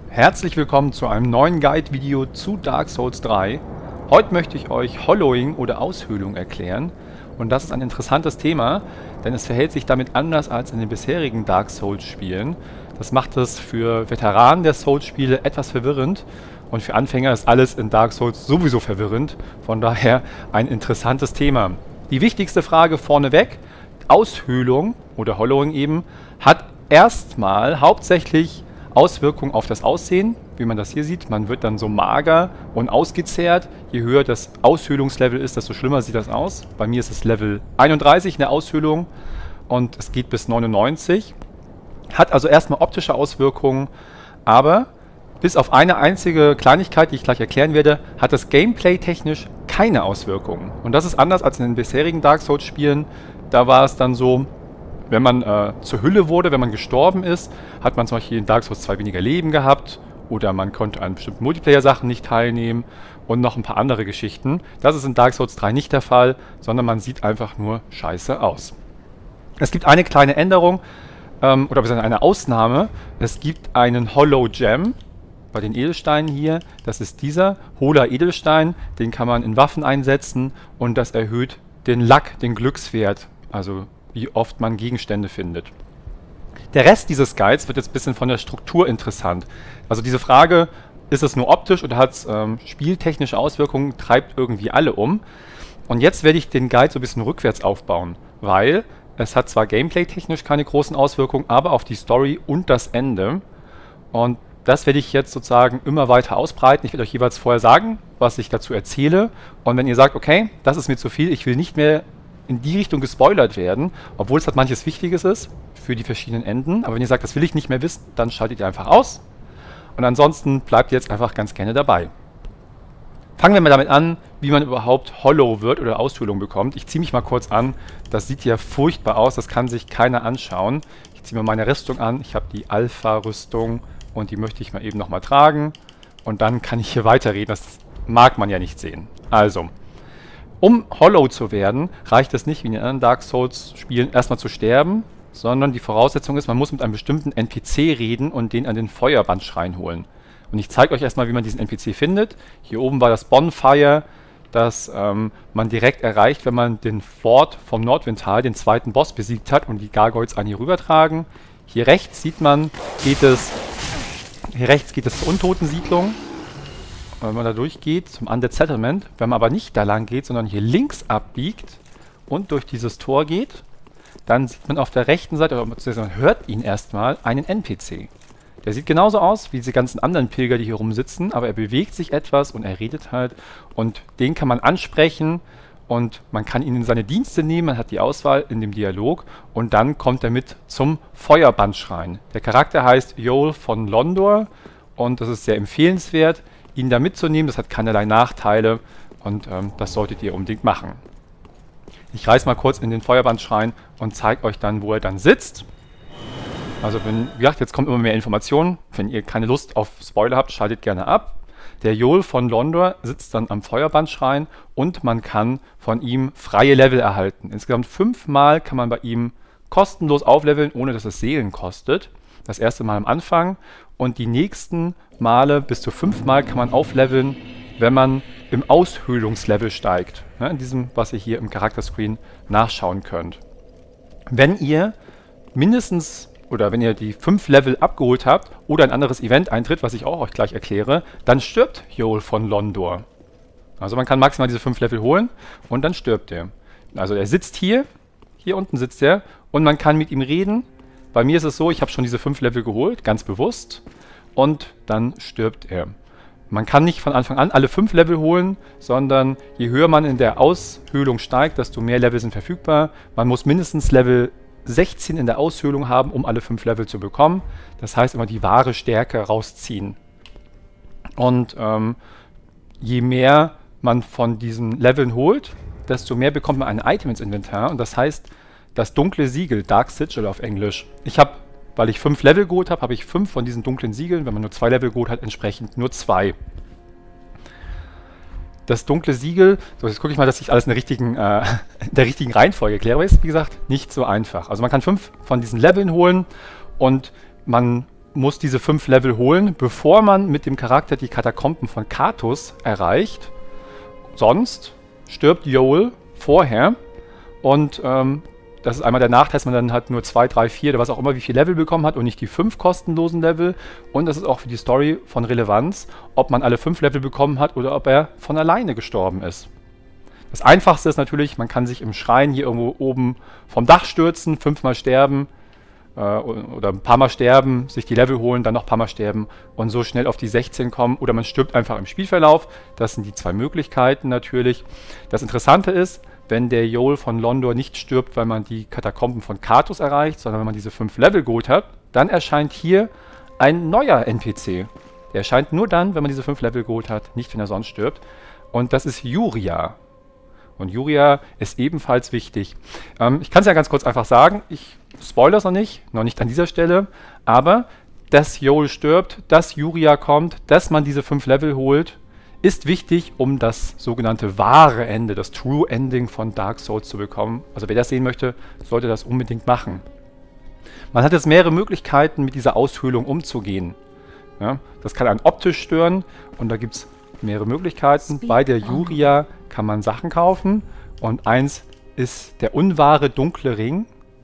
Herzlich willkommen zu einem neuen Guide-Video zu Dark Souls 3. Heute möchte ich euch Hollowing oder Aushöhlung erklären. Und das ist ein interessantes Thema, denn es verhält sich damit anders als in den bisherigen Dark Souls-Spielen. Das macht es für Veteranen der Souls-Spiele etwas verwirrend. Und für Anfänger ist alles in Dark Souls sowieso verwirrend. Von daher ein interessantes Thema. Die wichtigste Frage vorneweg: Aushöhlung oder Hollowing eben hat erstmal hauptsächlich Auswirkungen auf das Aussehen, wie man das hier sieht. Man wird dann so mager und ausgezehrt. Je höher das Aushöhlungslevel ist, desto schlimmer sieht das aus. Bei mir ist es Level 31 in der Aushöhlung und es geht bis 99. Hat also erstmal optische Auswirkungen, aber bis auf eine einzige Kleinigkeit, die ich gleich erklären werde, hat das Gameplay technisch keine Auswirkungen. Und das ist anders als in den bisherigen Dark Souls Spielen. Da war es dann so, wenn man zur Hülle wurde, wenn man gestorben ist, hat man zum Beispiel in Dark Souls 2 weniger Leben gehabt oder man konnte an bestimmten Multiplayer-Sachen nicht teilnehmen und noch ein paar andere Geschichten. Das ist in Dark Souls 3 nicht der Fall, sondern man sieht einfach nur scheiße aus. Es gibt eine kleine Änderung, oder eine Ausnahme. Es gibt einen Hollow Gem bei den Edelsteinen hier. Das ist dieser hohler Edelstein, den kann man in Waffen einsetzen und das erhöht den Luck, den Glückswert, also wie oft man Gegenstände findet. Der Rest dieses Guides wird jetzt ein bisschen von der Struktur interessant. Also diese Frage, ist es nur optisch oder hat es spieltechnische Auswirkungen, treibt irgendwie alle um. Und jetzt werde ich den Guide so ein bisschen rückwärts aufbauen, weil es hat zwar gameplay-technisch keine großen Auswirkungen, aber auf die Story und das Ende. Und das werde ich jetzt sozusagen immer weiter ausbreiten. Ich werde euch jeweils vorher sagen, was ich dazu erzähle. Und wenn ihr sagt, okay, das ist mir zu viel, ich will nicht mehr in die Richtung gespoilert werden, obwohl es halt manches Wichtiges ist für die verschiedenen Enden. Aber wenn ihr sagt, das will ich nicht mehr wissen, dann schaltet ihr einfach aus. Und ansonsten bleibt ihr jetzt einfach ganz gerne dabei. Fangen wir mal damit an, wie man überhaupt Hollow wird oder Aushöhlung bekommt. Ich ziehe mich mal kurz an. Das sieht ja furchtbar aus, das kann sich keiner anschauen. Ich ziehe mir meine Rüstung an. Ich habe die Alpha-Rüstung und die möchte ich mal eben nochmal tragen. Und dann kann ich hier weiterreden. Das mag man ja nicht sehen. Also, um Hollow zu werden, reicht es nicht, wie in den anderen Dark Souls-Spielen, erstmal zu sterben, sondern die Voraussetzung ist, man muss mit einem bestimmten NPC reden und den an den Feuerbandschrein holen. Und ich zeige euch erstmal, wie man diesen NPC findet. Hier oben war das Bonfire, das man direkt erreicht, wenn man den Fort vom Nordwindtal, den zweiten Boss, besiegt hat und die Gargoyles an hier rübertragen. Hier rechts sieht man, geht es zur Untotensiedlung. Wenn man da durchgeht, zum Undead Settlement. Wenn man aber nicht da lang geht, sondern hier links abbiegt und durch dieses Tor geht, dann sieht man auf der rechten Seite, oder man hört ihn erstmal, einen NPC. Der sieht genauso aus wie diese ganzen anderen Pilger, die hier rumsitzen, aber er bewegt sich etwas und er redet halt. Und den kann man ansprechen und man kann ihn in seine Dienste nehmen, man hat die Auswahl in dem Dialog und dann kommt er mit zum Feuerbandschrein. Der Charakter heißt Yoel von Londor und das ist sehr empfehlenswert, ihn da mitzunehmen. Das hat keinerlei Nachteile und das solltet ihr unbedingt machen. Ich reise mal kurz in den Feuerbandschrein und zeige euch dann, wo er dann sitzt. Also wie gesagt, jetzt kommt immer mehr Informationen. Wenn ihr keine Lust auf Spoiler habt, schaltet gerne ab. Der Yoel von Londor sitzt dann am Feuerbandschrein und man kann von ihm freie Level erhalten. Insgesamt 5 Mal kann man bei ihm kostenlos aufleveln, ohne dass es Seelen kostet. Das erste Mal am Anfang und die nächsten Male, bis zu 5 Mal, kann man aufleveln, wenn man im Aushöhlungslevel steigt. Ne, in diesem, was ihr hier im Charakterscreen nachschauen könnt. Wenn ihr mindestens, oder wenn ihr die 5 Level abgeholt habt oder ein anderes Event eintritt, was ich auch euch gleich erkläre, dann stirbt Yoel von Londor. Also man kann maximal diese 5 Level holen und dann stirbt er. Also er sitzt hier unten sitzt er und man kann mit ihm reden. Bei mir ist es so, ich habe schon diese 5 Level geholt, ganz bewusst, und dann stirbt er. Man kann nicht von Anfang an alle 5 Level holen, sondern je höher man in der Aushöhlung steigt, desto mehr Level sind verfügbar. Man muss mindestens Level 16 in der Aushöhlung haben, um alle 5 Level zu bekommen. Das heißt, immer die wahre Stärke rausziehen. Und je mehr man von diesen Leveln holt, desto mehr bekommt man ein Item ins Inventar. Und das heißt, das dunkle Siegel, Dark Sigil auf Englisch. Ich habe, weil ich 5 Level geholt habe, habe ich 5 von diesen dunklen Siegeln. Wenn man nur 2 Level geholt hat, entsprechend nur 2. Das dunkle Siegel, so jetzt gucke ich mal, dass ich alles in der richtigen Reihenfolge erkläre, aber ist, wie gesagt, nicht so einfach. Also man kann 5 von diesen Leveln holen und man muss diese 5 Level holen, bevor man mit dem Charakter die Katakomben von Katus erreicht. Sonst stirbt Joel vorher und das ist einmal der Nachteil, dass man dann halt nur 2, 3, 4 oder was auch immer, wie viel Level bekommen hat und nicht die 5 kostenlosen Level. Und das ist auch für die Story von Relevanz, ob man alle 5 Level bekommen hat oder ob er von alleine gestorben ist. Das Einfachste ist natürlich, man kann sich im Schrein hier irgendwo oben vom Dach stürzen, 5-mal sterben oder ein paar Mal sterben, sich die Level holen, dann noch ein paar Mal sterben und so schnell auf die 16 kommen. Oder man stirbt einfach im Spielverlauf. Das sind die 2 Möglichkeiten natürlich. Das Interessante ist, wenn der Joel von Londor nicht stirbt, weil man die Katakomben von Katus erreicht, sondern wenn man diese 5 Level geholt hat, dann erscheint hier ein neuer NPC. Der erscheint nur dann, wenn man diese 5 Level geholt hat, nicht wenn er sonst stirbt. Und das ist Yuria. Und Yuria ist ebenfalls wichtig. Ich kann es ja ganz kurz einfach sagen, ich spoilere es noch nicht an dieser Stelle, aber dass Joel stirbt, dass Yuria kommt, dass man diese 5 Level holt, ist wichtig, um das sogenannte wahre Ende, das True Ending von Dark Souls zu bekommen. Also wer das sehen möchte, sollte das unbedingt machen. Man hat jetzt mehrere Möglichkeiten, mit dieser Aushöhlung umzugehen. Ja, das kann einen optisch stören und da gibt es mehrere Möglichkeiten. Bei der Yuria kann man Sachen kaufen und eins ist der unwahre dunkle Ring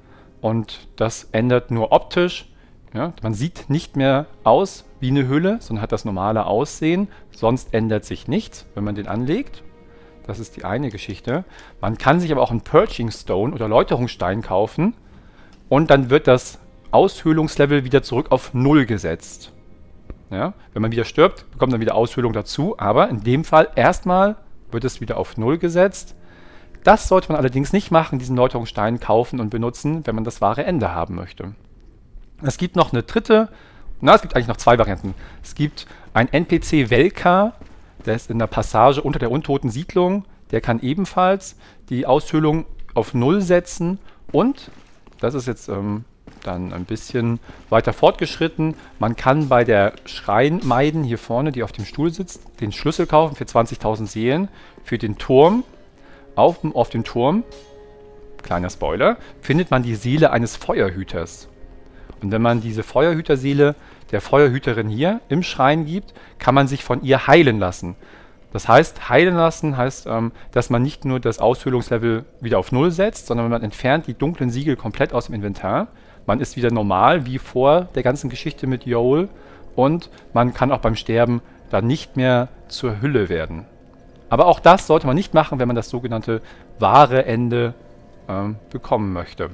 und das ändert nur optisch. Ja, man sieht nicht mehr aus wie eine Hülle, sondern hat das normale Aussehen. Sonst ändert sich nichts, wenn man den anlegt. Das ist die eine Geschichte. Man kann sich aber auch einen Purging Stone oder Läuterungsstein kaufen und dann wird das Aushöhlungslevel wieder zurück auf 0 gesetzt. Ja, wenn man wieder stirbt, bekommt man wieder Aushöhlung dazu, aber in dem Fall erstmal wird es wieder auf 0 gesetzt. Das sollte man allerdings nicht machen, diesen Läuterungsstein kaufen und benutzen, wenn man das wahre Ende haben möchte. Es gibt noch eine dritte, es gibt eigentlich noch 2 Varianten. Es gibt einen NPC Velka, der ist in der Passage unter der untoten Siedlung, der kann ebenfalls die Aushöhlung auf 0 setzen und, das ist jetzt dann ein bisschen weiter fortgeschritten, man kann bei der Schreinmaiden hier vorne, die auf dem Stuhl sitzt, den Schlüssel kaufen für 20.000 Seelen für den Turm. Auf dem Turm, kleiner Spoiler, findet man die Seele eines Feuerhüters. Und wenn man diese Feuerhüterseele der Feuerhüterin hier im Schrein gibt, kann man sich von ihr heilen lassen. Das heißt, heilen lassen heißt, dass man nicht nur das Aushöhlungslevel wieder auf 0 setzt, sondern man entfernt die dunklen Siegel komplett aus dem Inventar. Man ist wieder normal, wie vor der ganzen Geschichte mit Joel. Und man kann auch beim Sterben dann nicht mehr zur Hülle werden. Aber auch das sollte man nicht machen, wenn man das sogenannte wahre Ende bekommen möchte.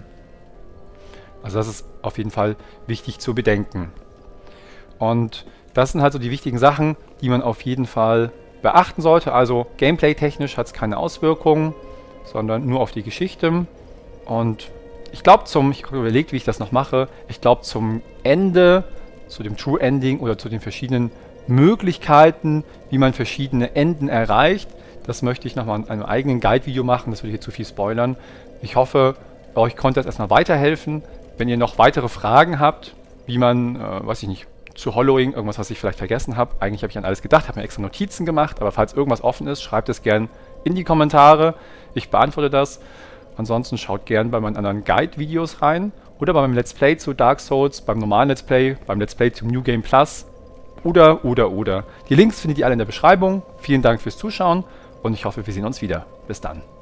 Also das ist auf jeden Fall wichtig zu bedenken. Und das sind halt so die wichtigen Sachen, die man auf jeden Fall beachten sollte. Also gameplay-technisch hat es keine Auswirkungen, sondern nur auf die Geschichte. Und ich glaube ich habe überlegt, wie ich das noch mache, ich glaube zum Ende, zu dem True Ending oder zu den verschiedenen Möglichkeiten, wie man verschiedene Enden erreicht, das möchte ich nochmal in einem eigenen Guide-Video machen, das würde hier zu viel spoilern. Ich hoffe, euch konnte das erstmal weiterhelfen. Wenn ihr noch weitere Fragen habt, wie man, weiß ich nicht, zu Hollowing, irgendwas, was ich vielleicht vergessen habe. Eigentlich habe ich an alles gedacht, habe mir extra Notizen gemacht, aber falls irgendwas offen ist, schreibt es gern in die Kommentare. Ich beantworte das. Ansonsten schaut gern bei meinen anderen Guide-Videos rein oder bei meinem Let's Play zu Dark Souls, beim normalen Let's Play, beim Let's Play zum New Game Plus oder. Die Links findet ihr alle in der Beschreibung. Vielen Dank fürs Zuschauen und ich hoffe, wir sehen uns wieder. Bis dann.